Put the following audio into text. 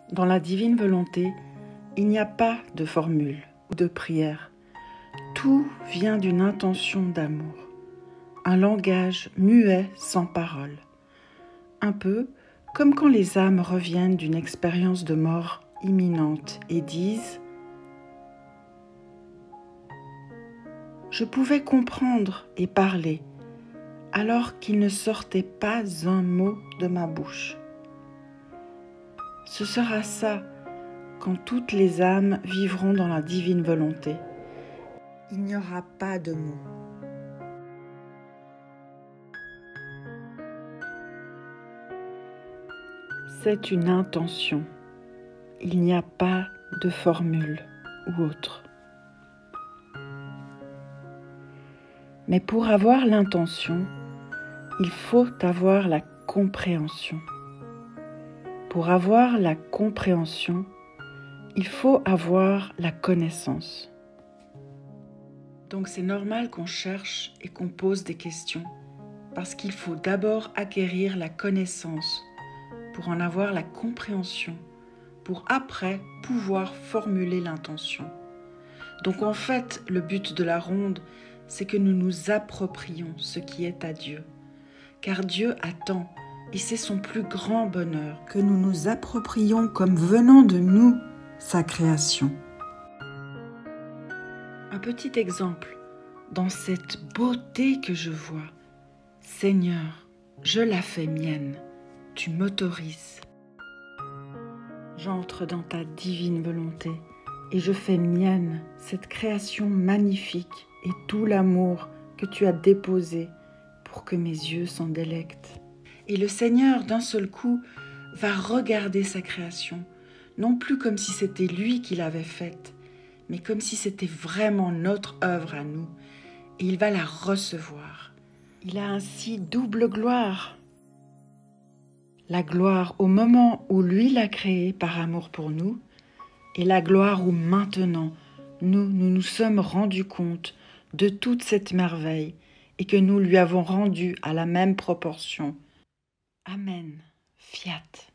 Dans la divine volonté, il n'y a pas de formule ou de prière. Tout vient d'une intention d'amour, un langage muet sans parole. Un peu comme quand les âmes reviennent d'une expérience de mort imminente et disent « Je pouvais comprendre et parler, alors qu'il ne sortait pas un mot de ma bouche. » Ce sera ça quand toutes les âmes vivront dans la divine volonté. Il n'y aura pas de mots. C'est une intention. Il n'y a pas de formule ou autre. Mais pour avoir l'intention, il faut avoir la compréhension. Pour avoir la compréhension, il faut avoir la connaissance. Donc c'est normal qu'on cherche et qu'on pose des questions, parce qu'il faut d'abord acquérir la connaissance pour en avoir la compréhension, pour après pouvoir formuler l'intention. Donc en fait, le but de la ronde, c'est que nous nous approprions ce qui est à Dieu. Car Dieu attend, et c'est son plus grand bonheur, que nous nous approprions comme venant de nous sa création. Un petit exemple, dans cette beauté que je vois, Seigneur, je la fais mienne, tu m'autorises. J'entre dans ta divine volonté et je fais mienne cette création magnifique et tout l'amour que tu as déposé pour que mes yeux s'en délectent. Et le Seigneur, d'un seul coup, va regarder sa création, non plus comme si c'était lui qui l'avait faite, mais comme si c'était vraiment notre œuvre à nous, et il va la recevoir. Il a ainsi double gloire. La gloire au moment où lui l'a créée par amour pour nous, et la gloire où maintenant nous nous sommes rendus compte de toute cette merveille et que nous lui avons rendu à la même proportion. Amen. Fiat.